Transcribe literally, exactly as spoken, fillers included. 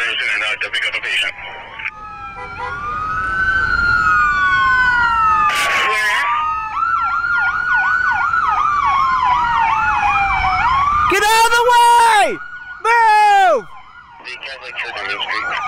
consideration and uh, they'll pick up a patient. Where at? Get out of the way! Move! The Catholic Church on Main Street.